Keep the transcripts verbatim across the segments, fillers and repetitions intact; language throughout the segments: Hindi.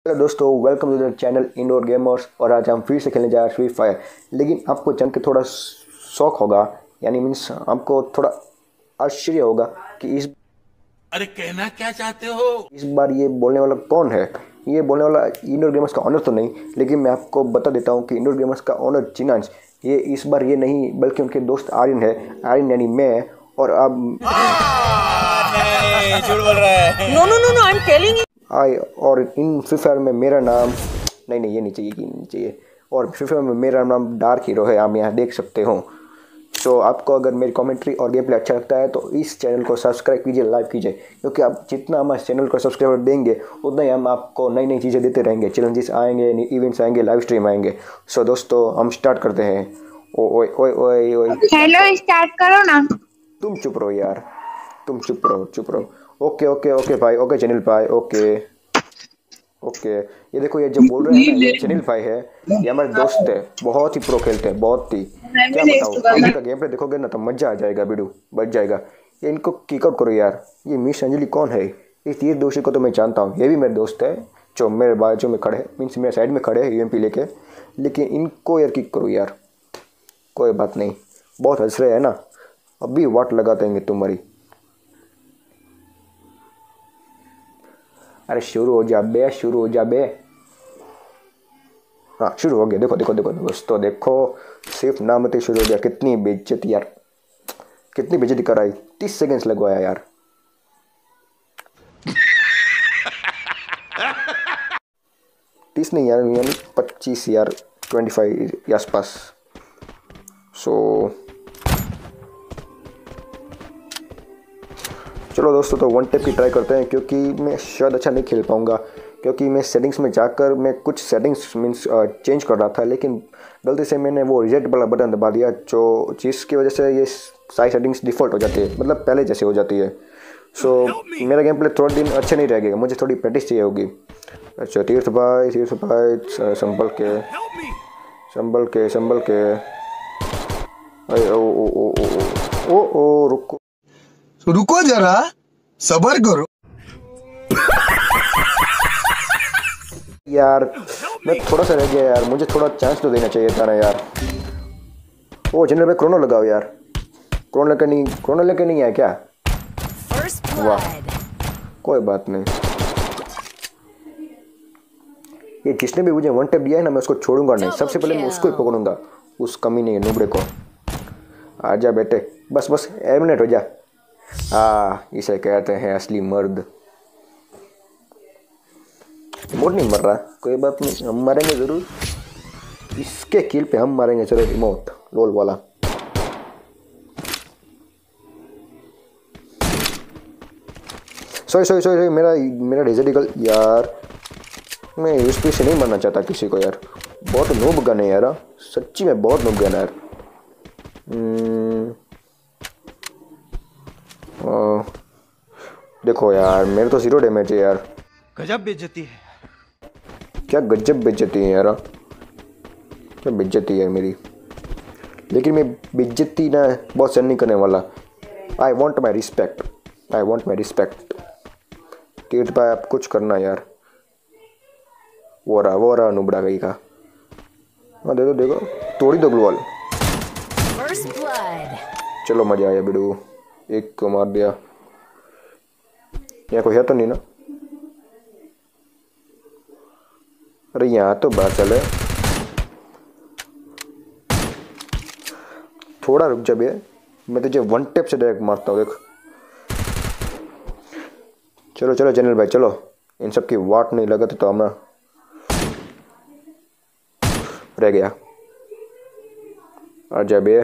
हेलो दोस्तों, welcome to the channel indoor gamers. और आज हम फिर से खेलने जा रहे हैं फ्री फायर। लेकिन आपको जान के थोड़ा शौक होगा, यानी मीन्स आपको थोड़ा आश्चर्य होगा कि इस अरे कहना क्या चाहते हो? इस बार ये बोलने वाला कौन है। ये बोलने वाला इंडोर गेमर्स का ऑनर तो नहीं, लेकिन मैं आपको बता देता हूँ कि इंडोर गेमर्स का ऑनर चिनांश ये इस बार ये नहीं बल्कि उनके दोस्त आर्यन है। आर्यन यानी मैं। और अब नहीं, झूठ बोल रहा है। No no no no I am telling you. I और इन फ्री फायर में मेरा नाम नहीं नहीं ये नहीं चाहिए, ये नहीं चाहिए। और फ्री फायर में मेरा नाम डार्क हीरो है, आप यहाँ देख सकते हो। सो आपको अगर मेरी कमेंट्री और गेम प्ले अच्छा लगता है तो इस चैनल को सब्सक्राइब कीजिए, लाइक कीजिए, क्योंकि आप जितना हमारे चैनल को सब्सक्राइबर देंगे उतना ही हम आपको नई नई चीज़ें देते रहेंगे। चैलेंजेस आएंगे, इवेंट्स आएंगे, लाइव स्ट्रीम आएंगे। सो दोस्तों हम स्टार्ट करते हैं। ओ ओए ओए ओए ओए हेलो, स्टार्ट करो ना। तुम चुप रहो यार, तुम चुप रहो चुप रहो। ओके ओके ओके भाई, ओके चैनल भाई, ओके ओके। ये देखो, ये जो बोल रहे हैं ना, ये चैनल भाई है, ये हमारे दोस्त है, बहुत ही प्रो खेलते हैं, बहुत ही। क्या बताओ, इनका गेम प्ले देखोगे ना तो मजा आ जाएगा, वीडियो बच जाएगा। ये इनको किक आउट करो यार। ये मिस अंजलि कौन है? इस ये दोस्त को तो मैं जानता हूँ, ये भी मेरे दोस्त है जो मेरे बाजू में खड़े, मीन्स मेरे साइड में खड़े हैं यूएमपी लेके। लेकिन इनको यार किक करो यार। कोई बात नहीं, बहुत हंस रहे हैं ना, अभी वाट लगा देंगे तुम्हारी। अरे शुरू हो जा बे, शुरू हो जा बे। हाँ शुरू हो गया। देखो देखो देखो दोस्तों, देखो सिर्फ नाम से शुरू हो गया। कितनी बेइज्जती यार, कितनी बेइज्जती कराई। तीस सेकंड्स लगवाया यार। तीस नहीं यार, यानी पच्चीस यार, ट्वेंटी फाइव के आसपास। सो चलो दोस्तों, तो वन टेप की ट्राई करते हैं, क्योंकि मैं शायद अच्छा नहीं खेल पाऊँगा, क्योंकि मैं सेटिंग्स में जाकर मैं कुछ सेटिंग्स मीन्स चेंज कर रहा था, लेकिन गलती से मैंने वो रिजेक्ट वाला बटन दबा दिया, जो जिसकी वजह से ये सारी सेटिंग्स डिफ़ॉल्ट हो जाती है, मतलब पहले जैसे हो जाती है। सो so, मेरा गेम प्ले थोड़ा दिन अच्छा नहीं रहेगा, मुझे थोड़ी प्रैक्टिस चाहिए होगी। अच्छा तीर्थ भाई, तीर्थ भाई संभल के संभल के संभल के ओ ओ ओ ओ ओ ओ रुको रुको जरा, सबर करो यार। मैं थोड़ा सा रह गया यार, मुझे थोड़ा चांस तो देना चाहिए था ना यार। ओ जनरल पे क्रोनो लगाओ यार। क्रोनो लेके नहीं, क्रोनो लेके नहीं है क्या? वाह, कोई बात नहीं। ये जिसने भी मुझे वन टेप दिया है ना, मैं उसको छोड़ूंगा नहीं। सबसे पहले मैं उसको ही पकड़ूंगा, उस कमीने नुबड़े को। आजा बेटे, बस बस एलिमिनेट हो जा। हाँ, इसे कहते हैं असली मर्द। रिमोट नहीं मर रहा, कोई बात नहीं, हम मारेंगे ज़रूर। इसके किल पे हम मारेंगे। चलो रिमोट लोल वाला। सॉरी सॉरी सॉरी मेरा मेरा डिजिटल यार, मैं इस पे से नहीं मरना चाहता किसी को यार। बहुत नूब गन है यार, सच्ची में बहुत नूब गन है यार। देखो यार, मेरे तो जीरो डैमेज है यार। गजब बेइज्जती है। क्या गजब बेइज्जती है यार, क्या बेइज्जती है मेरी। लेकिन मैं बेइज्जती ना बहुत सहन नहीं करने वाला। I want my respect, I want my respect. तीर्थ भाई आप कुछ करना यार। वो रहा वो रहा नुबड़ा गई का। हाँ देखो देखो, तोड़ी दो ग्लूवॉल। चलो मजा आया बिडू, एक को मार दिया। यहाँ कोई है तो नहीं ना? अरे यहाँ तो बात चले, थोड़ा रुक जा बे, मैं तुझे वन टेप से डायरेक्ट मारता हूँ देख। चलो चलो जनरल भाई चलो, इन सब की वाट नहीं लगा तो हम ना रह गया। आजा बे,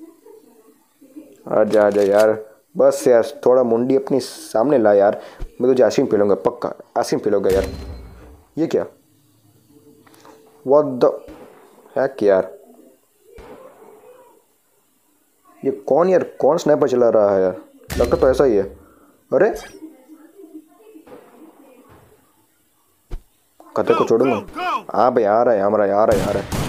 आजा आजा यार, बस यार थोड़ा मुंडी अपनी सामने ला यार। मैं तुझे आसिम पिलूंगा, पक्का आसिम पिलूंगा यार। ये क्या, व्हाट द हैक यार, ये कौन यार, कौन स्नाइपर चला रहा है यार? लगता तो ऐसा ही है। अरे कते को छोड़ूंगा। हाँ भाई आ रहा है, हमारा आ रहा है, आ रहा है।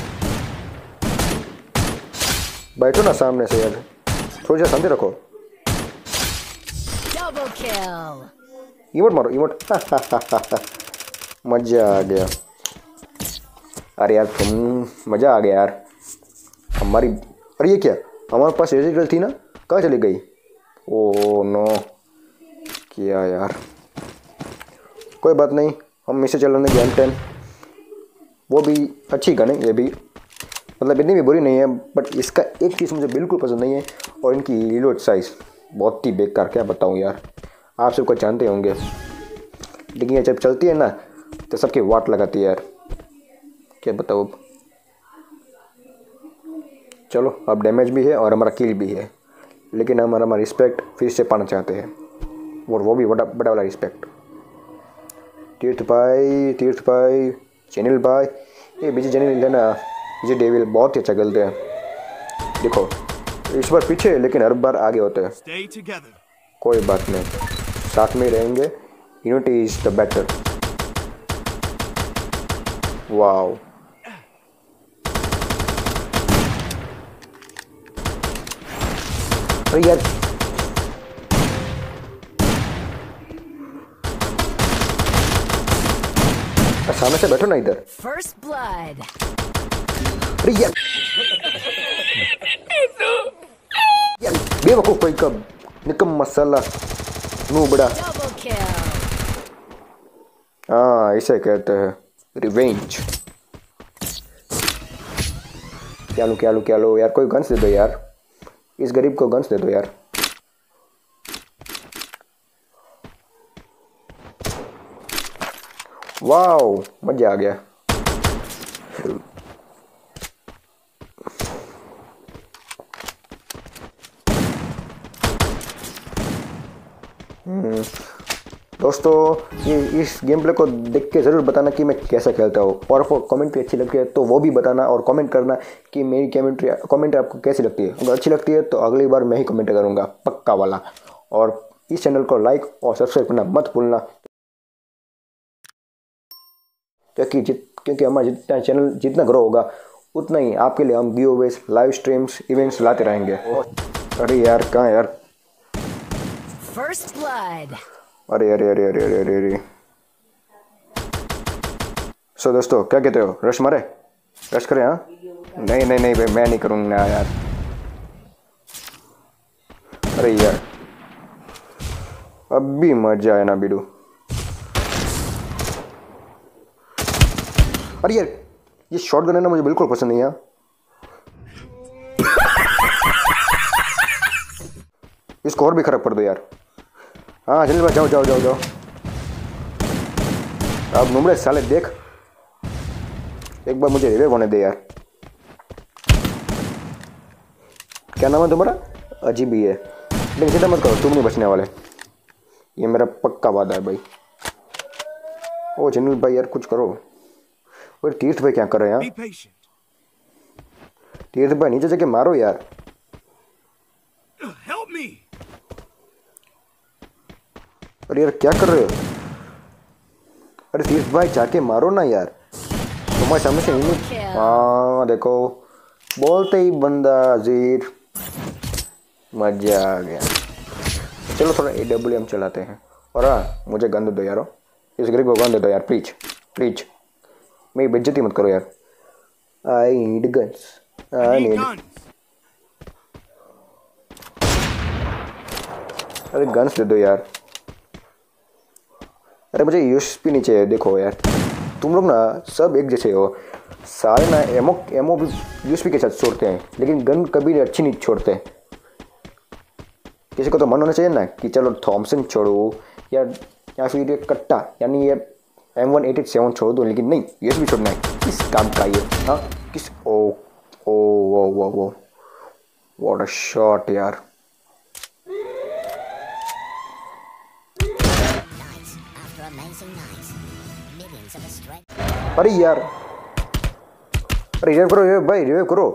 बैठो ना सामने से यार, थोड़ी सा शांति रखो। इमोट मारो इमोट। मजा आ गया। अरे यार तुम, मजा आ गया यार हमारी। अरे ये क्या, हमारे पास रेजिडल थी ना, कहाँ चली गई? ओ नो, क्या यार, कोई बात नहीं, हम इसे चलाने गेम टेन। वो भी अच्छी गन है ये भी, मतलब इतनी भी बुरी नहीं है, बट इसका एक चीज़ मुझे बिल्कुल पसंद नहीं है, और इनकी रीलोड साइज़ बहुत ही बेकार, क्या बताऊँ यार, आप सबको जानते होंगे। लेकिन ये जब चलती है ना तो सबकी वाट लगाती है यार, क्या बताओ अब। चलो अब डैमेज भी है और हमारा किल भी है, लेकिन हम हमारा रिस्पेक्ट फिर से पाना चाहते हैं, और वो भी बड़ा बड़ा वाला रिस्पेक्ट। तीर्थ भाई, तीर्थ भाई, चैनल भाई, ये बीजे चैनल है ना, ये डेविल बहुत ही अच्छा खेलते हैं। देखो इस बार पीछे है लेकिन हर बार आगे होते हैं। कोई बात नहीं, साथ में रहेंगे, unity is the better. Wow, अरे यार सामने से बैठो ना इधर। First blood. अरे यार यार बेवकूफ कोई कब, निकम मसाला, नू बड़ा। Double kill. हाँ इसे कहते हैं रिवेंज। क्या लो क्या लो क्या लो यार, कोई गन्स दे दो यार, इस गरीब को गन्स दे दो यार। वाओ मजा आ गया। दोस्तों ये इस गेम प्ले को देख के ज़रूर बताना कि मैं कैसा खेलता हूँ, और आपको कमेंट्री अच्छी लगती है तो वो भी बताना, और कमेंट करना कि मेरी कमेंट्री कमेंट्री आपको कैसी लगती है। अगर अच्छी लगती है तो अगली बार मैं ही कमेंट करूँगा पक्का वाला। और इस चैनल को लाइक और सब्सक्राइब करना मत भूलना, क्योंकि जित क्योंकि हमारा जितना चैनल जितना ग्रो होगा उतना ही आपके लिए हम गिवअवेज, लाइव स्ट्रीम्स, इवेंट्स लाते रहेंगे। अरे यार कहाँ यार, First blood. अरे अरे अरे अरे अरे अरे अरे सो दोस्तों क्या कहते हो, रश मारे, रश करें? हाँ नहीं नहीं नहीं भाई मैं नहीं करूँगा यार। अरे यार अब भी मजा आया ना बीडू। अरे यार ये शॉटगन है ना, मुझे बिल्कुल पसंद नहीं है। इसको और भी खराब कर दो यार। हाँ जल्दी जाओ जाओ जाओ जाओ। अब नुमड़े साले देख, एक बार मुझे रिवाइव होने दे यार। क्या नाम है तुम्हारा? अजीब ही है, लेकिन चिंता मत करो तुम नहीं बचने वाले, ये मेरा पक्का वादा है भाई। ओ चैनल भाई यार कुछ करो। और तीर्थ भाई क्या कर रहे हैं यहाँ? तीर्थ भाई नीचे जाके मारो यार। अरे यार क्या कर रहे हो? अरे तीर्थ भाई जाके मारो ना यार, तुम्हारे सामने से नहीं। हाँ देखो बोलते ही बंदा हाजिर, मजा आ गया। चलो थोड़ा ए डब्ल्यू एम चलाते हैं, और हाँ मुझे गन दे दो यारो, इस गरीब को गन दे दो यार प्लीज प्लीज, मेरी बेइज्जती मत करो यार। I need guns, I need. अरे गन्स दे दो यार। अरे मुझे यूएसपी नहीं चाहिए। देखो यार तुम लोग ना सब एक जैसे हो, सारे ना एमओ एमओ भी यूएसपी के साथ छोड़ते हैं, लेकिन गन कभी अच्छी नहीं छोड़ते। किसी को तो मन होना चाहिए ना कि चलो थॉमसन छोड़ो, या या फिर ये कट्टा यानी ये M one eight eight seven छोड़ दो, लेकिन नहीं यूएसपी छोड़ना है। किस काम का ये? हाँ किस? ओ ओ वो वो वो व्हाट अ शॉट यार। अरे यार अरे रिवाइव करो, रिवाइव भाई रिवाइव करो।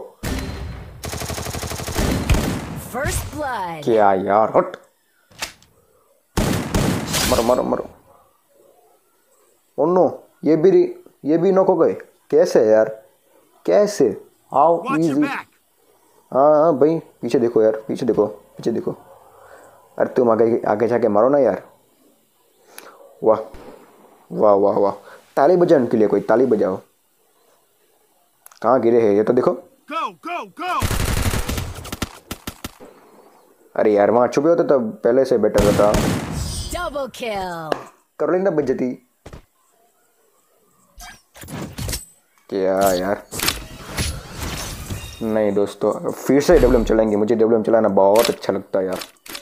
First blood. क्या यार, हट मरो मरो मरो। ओ नो, ये भी ये भी नॉक हो गए। कैसे यार, कैसे, हाउ इजी? हाँ हाँ भाई पीछे देखो यार, पीछे देखो पीछे देखो। अरे तुम आगे आगे जाके मारो ना यार। वाह वाह वाह वाह, ताली बजाओ उनके लिए, कोई ताली बजाओ। कहाँ गिरे हैं ये तो देखो। Go, go, go! अरे यार वहाँ छुपे होते तब पहले से बेटर होता। Double kill. कर लेना बेइज्जती। क्या यार, नहीं दोस्तों फिर से डब्ल्यूएम चलाएंगे। मुझे डब्ल्यूएम चलाना बहुत अच्छा लगता है यार।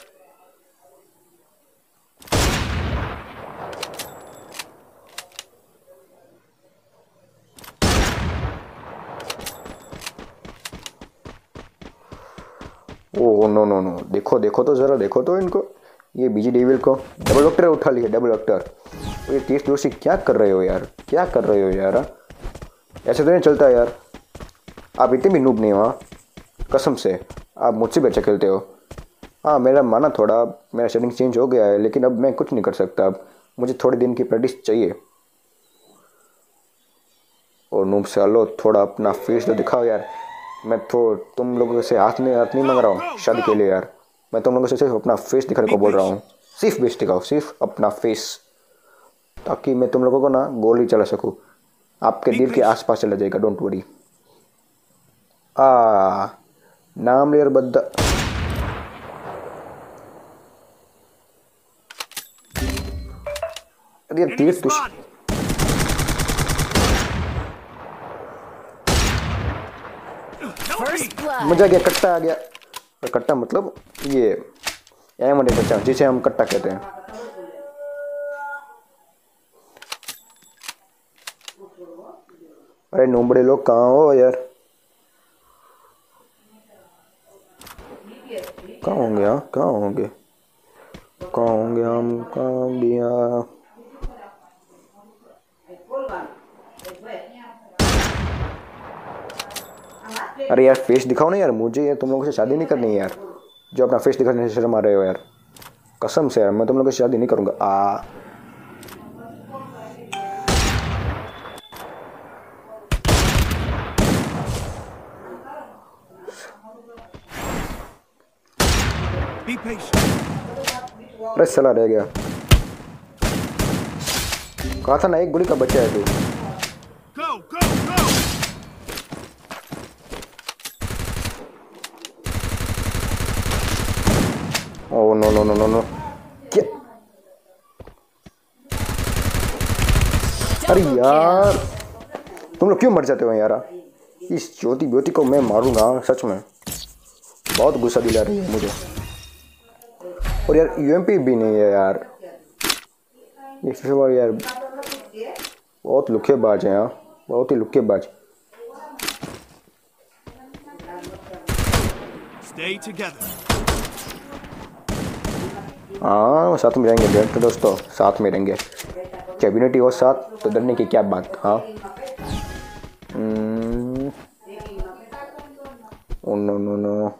ओह नो नो नो, देखो देखो तो जरा, देखो तो इनको, ये बीजी डेविल को डबल डॉक्टर उठा लिया, डबल डॉक्टर। ये तीस दोषी क्या कर रहे हो यार, क्या कर रहे हो यार, ऐसे तो नहीं चलता यार। आप इतने भी नूब नहीं हो, हाँ कसम से आप मुझसे भी अच्छा खेलते हो। हाँ मेरा माना थोड़ा, मेरा सेटिंग चेंज हो गया है, लेकिन अब मैं कुछ नहीं कर सकता। अब मुझे थोड़े दिन की प्रैक्टिस चाहिए। और नूब से लो थोड़ा अपना फेस तो दिखाओ यार। मैं तो तुम लोगों से हाथ नहीं हाथ नहीं मांग रहा हूँ शादी के लिए यार। मैं तुम लोगों से सिर्फ अपना फेस दिखाने को बोल रहा हूँ। सिर्फ बेस दिखाओ, सिर्फ अपना फेस, ताकि मैं तुम लोगों को ना गोली चला सकूँ। आपके दिल के आसपास चला जाएगा, डोंट वरी। आ नाम लेर बद्दा। अरे तीर तुष First blood. मजा आ गया, कट्टा आ गया। और कट्टा मतलब ये एम कच्चा, जिसे हम कट्टा कहते हैं। अरे नोबड़े लोग कहाँ हो यार, कहाँ होंगे, हाँ कहाँ होंगे, कहाँ होंगे हम, कहाँ गया। अरे यार फेस दिखाओ ना यार, मुझे यार तुम लोगों से शादी नहीं करनी है यार, जो अपना फेस दिखाने से शर्म आ रहे हो यार। कसम से यार मैं तुम लोगों से शादी नहीं करूंगा। आ Be patient. अरे साला रह गया। कहा था ना एक गोली का बच्चा है तू। Go, go, go! Oh no no no no no, क्या, अरे यार तुम लोग क्यों मर जाते हो यार। इस ज्योति ब्योति को मैं मारूंगा सच में, बहुत गुस्सा दिला रही है मुझे। और यार यूएमपी भी नहीं है यार, ये फिर यार बहुत लुक्केबाज है, यहाँ बहुत ही लुक्केबाज। Stay together. हाँ साथ में रहेंगे डेट तो दोस्तों, साथ में रहेंगे। कैबिनेट हो साथ तो डरने की क्या बात। हाँ ओ नो नो नो,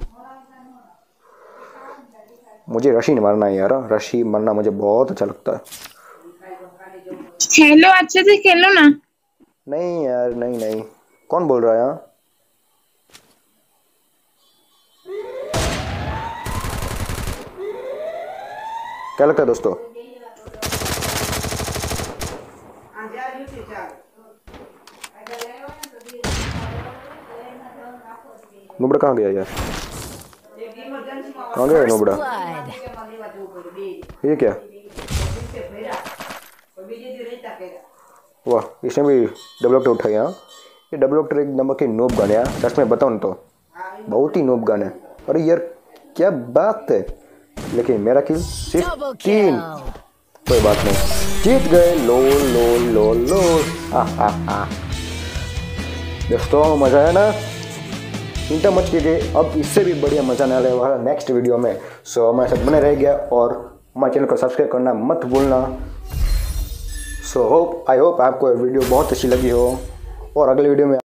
मुझे रशी नहीं मारना है यार, रशी मारना मुझे बहुत अच्छा लगता है। खेलो अच्छे से खेलो ना। नहीं यार नहीं नहीं, कौन बोल रहा है यहाँ। क्या लगता है दोस्तों, नुबड़ा कहाँ गया यार, कहाँ गया First नुबड़ा, blood. ये क्या, वाह इसने भी डबल डॉक्टर उठाई। हाँ ये डबल डॉक्टर एक नंबर के नोब गन है यार, सच में बताऊँ तो बहुत ही नोब गन है। अरे यार क्या बात है, लेकिन मेरा किल सिर्फ Double तीन, kill. कोई बात नहीं, जीत गए। लोल लोल लोल लोल आ आ आ दोस्तों मजा है ना, चिंता मत कीजिए, अब इससे भी बढ़िया मजा आने वाला नेक्स्ट वीडियो में। सो हमारे साथ बने रह गया और हमारे चैनल को सब्सक्राइब करना मत भूलना। सो होप आई होप आपको वीडियो बहुत अच्छी लगी हो, और अगले वीडियो में